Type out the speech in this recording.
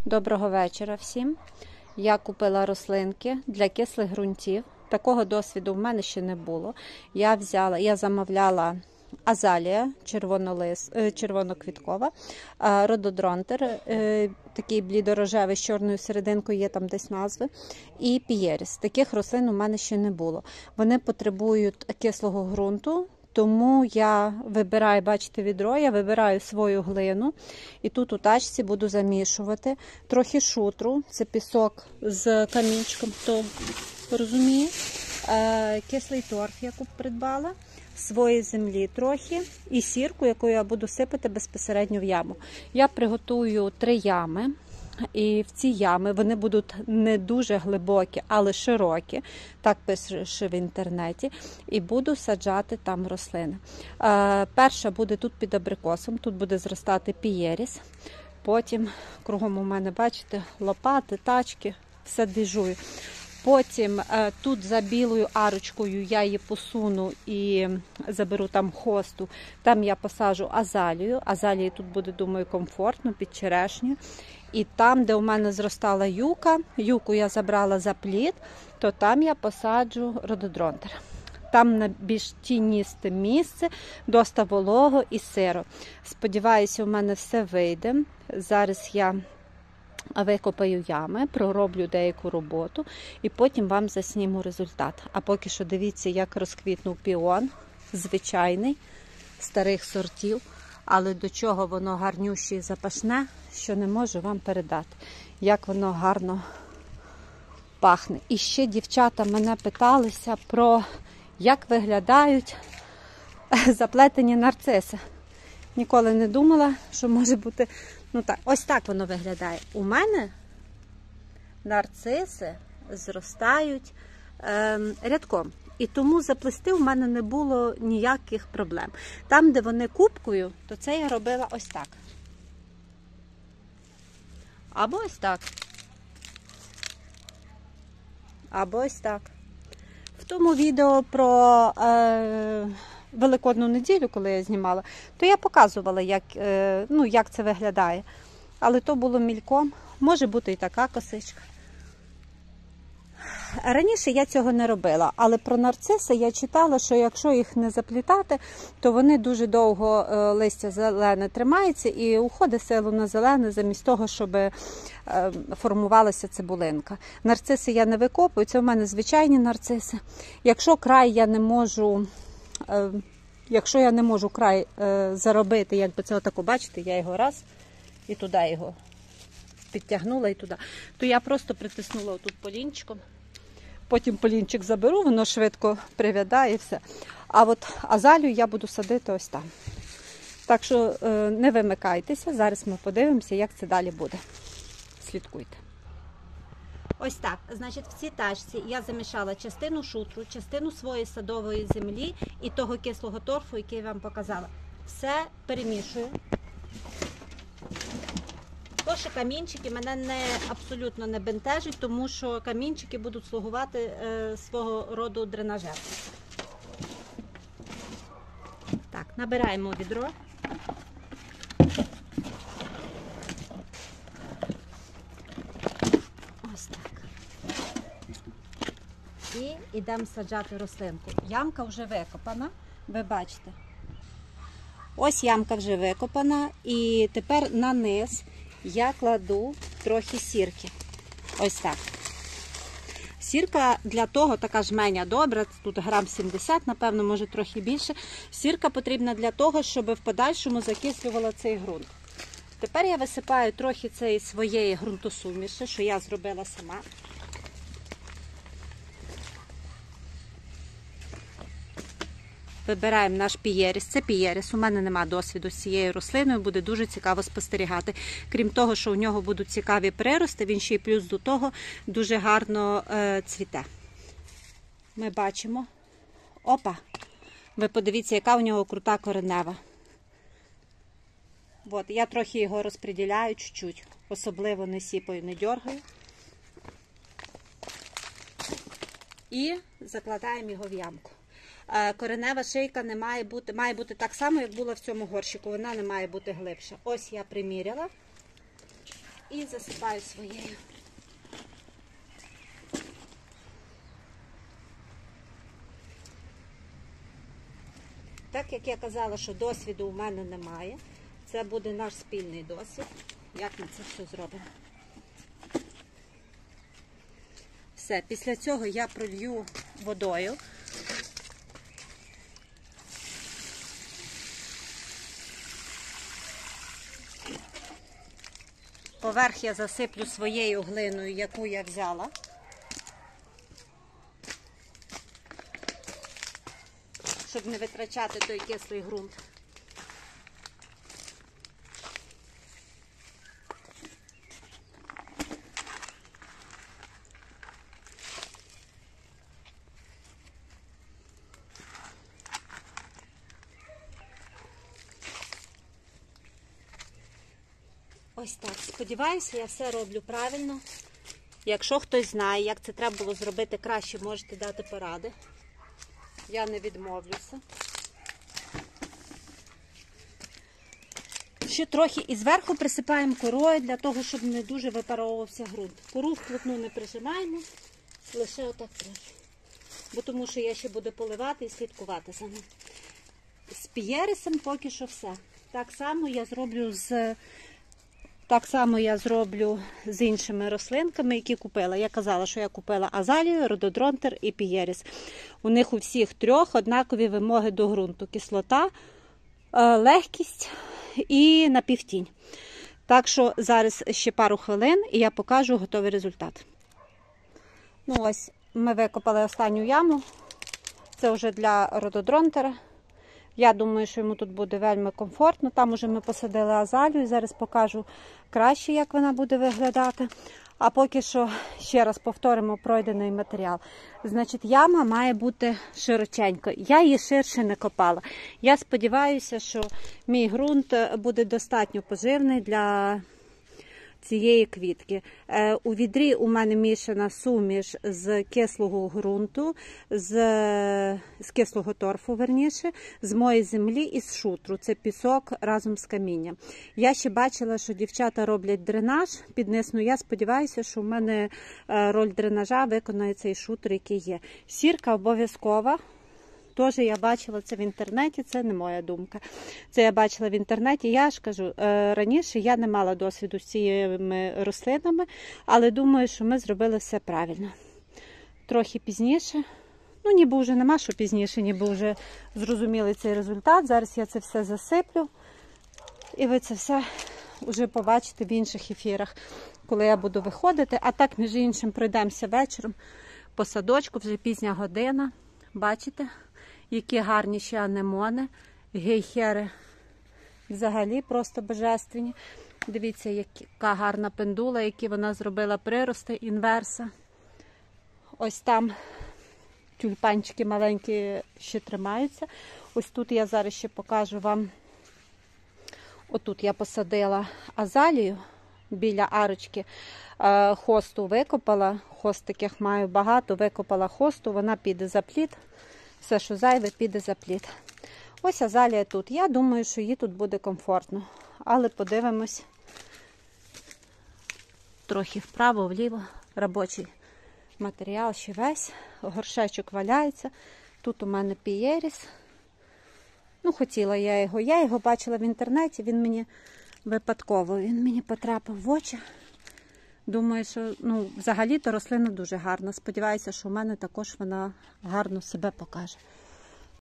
Доброго вечора всім. Я купила рослинки для кислих ґрунтів. Такого досвіду в мене ще не було. Я замовляла азалія червоноквіткова, рододронтер, такий блідорожевий з чорною серединкою, є там десь назви, і пієріс. Таких рослин у мене ще не було. Вони потребують кислого ґрунту. Тому я вибираю, бачите, відро, я вибираю свою глину і тут у тачці буду замішувати трохи шутру, це пісок з камінчиком, хто розуміє, кислий торф, яку придбала, своєї землі трохи і сірку, яку я буду сипати безпосередньо в яму. Я приготую 3 ями. І в ці ями вони будуть не дуже глибокі, але широкі, так пише в інтернеті, і буду саджати там рослини. Перша буде тут під абрикосом, тут буде зростати пієріс, потім кругом у мене, бачите, лопати, тачки, все двіжую. Потім тут за білою арочкою я її посуну і заберу там хосту, там я посаджу азалію. Азалії тут буде, думаю, комфортно, під черешню. І там, де у мене зростала юку я забрала за плід, то там я посаджу рододронтер. Там на більш тіністе місце, доста волого і сиро. Сподіваюся, у мене все вийде. Зараз я викопаю ями, пророблю деяку роботу і потім вам засніму результат. А поки що дивіться, як розквітнув піон, звичайний, старих сортів. Але до чого воно гарнюще і запашне, що не можу вам передати. Як воно гарно пахне. І ще дівчата мене питалися про, як виглядають заплетені нарциси. Ніколи не думала, що може бути, ну так, ось так воно виглядає. У мене нарциси зростають рядком. І тому заплести в мене не було ніяких проблем. Там, де вони кубкою, то це я робила ось так. Або ось так. Або ось так. В тому відео про Великодну неділю, коли я знімала, то я показувала, як це виглядає. Але то було мільком. Може бути і така косичка. Раніше я цього не робила, але про нарциси я читала, що якщо їх не заплітати, то вони дуже довго листя зелене тримається і уходить силу на зелене, замість того, щоб формувалася цибулинка. Нарциси я не викопую, це в мене звичайні нарциси. Якщо я не можу край заробити, якби це отако, бачите, я його раз і туди його підтягнула і туди, то я просто притиснула отут полінчиком. Потім полінчик заберу, воно швидко прив'ядає і все. А от азалію я буду садити ось там. Так що не вимикайтеся, зараз ми подивимося, як це далі буде. Слідкуйте. Ось так, значить, в цій тачці я замішала частину шутру, частину своєї садової землі і того кислого торфу, який я вам показала. Все перемішую. То, що камінчики мене абсолютно не бентежить, тому що камінчики будуть слугувати свого роду дренажем. Так, набираємо відро. Ось так. І йдемо саджати рослинку. Ямка вже викопана, ви бачите. Ось ямка вже викопана і тепер на низ я кладу трохи сірки. Ось так. Сірка для того, така жменя добра, тут грам 70, напевно, може трохи більше. Сірка потрібна для того, щоб в подальшому закислювала цей ґрунт. Тепер я висипаю трохи цієї своєї ґрунтосуміші, що я зробила сама. Вибираємо наш пієріс. Це пієріс. У мене немає досвіду з цією рослиною, буде дуже цікаво спостерігати. Крім того, що у нього будуть цікаві прирости, він ще й плюс до того дуже гарно цвіте. Ми бачимо. Опа! Ви подивіться, яка у нього крута коренева. От, я трохи його розподіляю чуть-чуть. Особливо не сіпаю, не дергаю. І закладаємо його в ямку. Коренева шийка не має бути так само, як була в цьому горщику. Вона не має бути глибша. Ось я приміряла. і засипаю своєю. Так як я казала, що досвіду у мене немає, це буде наш спільний досвід, як ми це все зробимо. Все, після цього я пролью водою. Поверх я засиплю своєю глиною, яку я взяла. Щоб не витрачати той кислий ґрунт. Ось так. Сподіваюся, я все роблю правильно. Якщо хтось знає, як це треба було зробити краще, можете дати поради. Я не відмовлюся. Ще трохи і зверху присипаємо корою, для того, щоб не дуже випаровувався ґрунт. Кору вплотну не прижимаємо, лише отак трохи. Бо тому що я ще буду поливати і слідкувати за ним. З пієрисом поки що все. Так само я зроблю з іншими рослинками, які купила. Я казала, що я купила азалію, рододронтер і пієріс. У них у всіх трьох однакові вимоги до ґрунту. Кислота, легкість і напівтінь. Так що зараз ще пару хвилин і я покажу готовий результат. Ну ось, ми викопали останню яму. Це вже для рододронтера. Я думаю, що йому тут буде вельми комфортно. Там уже ми посадили азалію. Зараз покажу краще, як вона буде виглядати. А поки що ще раз повторимо пройдений матеріал. Значить, яма має бути широченька. Я її ширше не копала. Я сподіваюся, що мій ґрунт буде достатньо поживний для цієї квітки. У відрі у мене мішана суміш з кислого ґрунту, з кислого торфу, верніше, з моєї землі і з шутру. Це пісок разом з камінням. Я ще бачила, що дівчата роблять дренаж під низ. Я сподіваюся, що в мене роль дренажа виконує цей шутр, який є. Сірка обов'язкова. Теж я бачила це в інтернеті, це не моя думка. Це я бачила в інтернеті. Я ж кажу, раніше я не мала досвіду з цими рослинами, але думаю, що ми зробили все правильно. Трохи пізніше, ну ніби вже нема що пізніше, ніби вже зрозуміли цей результат. Зараз я це все засиплю і ви це все вже побачите в інших ефірах, коли я буду виходити. А так, між іншим, пройдемося вечором по садочку, вже пізня година. Бачите? Які гарні ще анемони, гейхери взагалі просто божественні. Дивіться, яка гарна пендула, які вона зробила прирости, інверса. Ось там тюльпанчики маленькі ще тримаються. Ось тут я зараз ще покажу вам. Отут я посадила азалію біля арочки. Хосту викопала, хост таких маю багато, викопала хосту, вона піде за плід. Все, що зайве, піде за плід. Ось азалія тут. Я думаю, що їй тут буде комфортно. Але подивимось трохи вправо, вліво. Робочий матеріал ще весь. Горшечок валяється. Тут у мене пієріс. Ну, хотіла я його. Я його бачила в інтернеті. Він мені випадково. Він мені потрапив в очі. Думаю, що взагалі-то рослина дуже гарна. Сподіваюся, що в мене також вона гарно себе покаже.